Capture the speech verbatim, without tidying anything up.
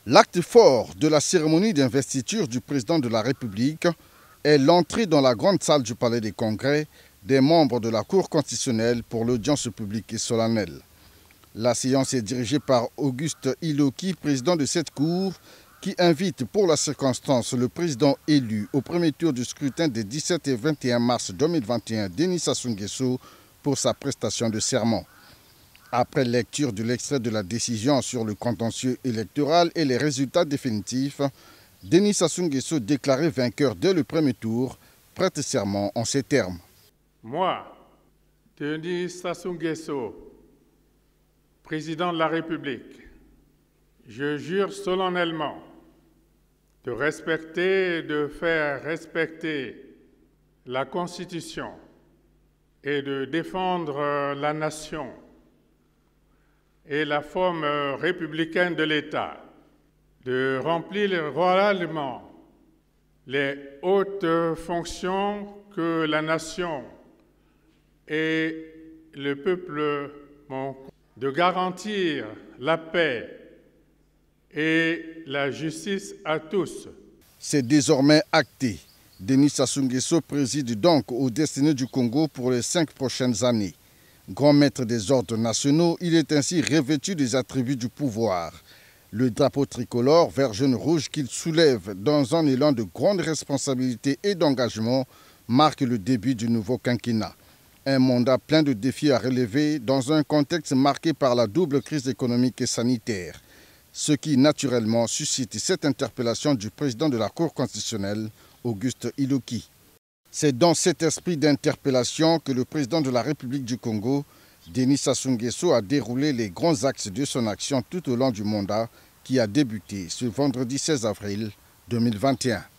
L'acte fort de la cérémonie d'investiture du président de la République est l'entrée dans la grande salle du Palais des Congrès des membres de la Cour constitutionnelle pour l'audience publique et solennelle. La séance est dirigée par Auguste Iloki, président de cette Cour, qui invite pour la circonstance le président élu au premier tour du scrutin des dix-sept et vingt et un mars deux mille vingt et un, Denis Sassou Nguesso, pour sa prestation de serment. Après lecture de l'extrait de la décision sur le contentieux électoral et les résultats définitifs, Denis Sassou Nguesso, déclaré vainqueur dès le premier tour, prête serment en ces termes. Moi, Denis Sassou Nguesso, président de la République, je jure solennellement de respecter et de faire respecter la Constitution et de défendre la nation et la forme républicaine de l'État, de remplir royalement les hautes fonctions que la nation et le peuple m'ont, de garantir la paix et la justice à tous. C'est désormais acté. Denis Sassou Nguesso préside donc aux destinées du Congo pour les cinq prochaines années. Grand maître des ordres nationaux, il est ainsi revêtu des attributs du pouvoir. Le drapeau tricolore vert jaune rouge qu'il soulève dans un élan de grande responsabilité et d'engagement marque le début du nouveau quinquennat. Un mandat plein de défis à relever dans un contexte marqué par la double crise économique et sanitaire, ce qui naturellement suscite cette interpellation du président de la Cour constitutionnelle, Auguste Iloki. C'est dans cet esprit d'interpellation que le président de la République du Congo, Denis Sassou Nguesso, a déroulé les grands axes de son action tout au long du mandat qui a débuté ce vendredi seize avril deux mille vingt et un.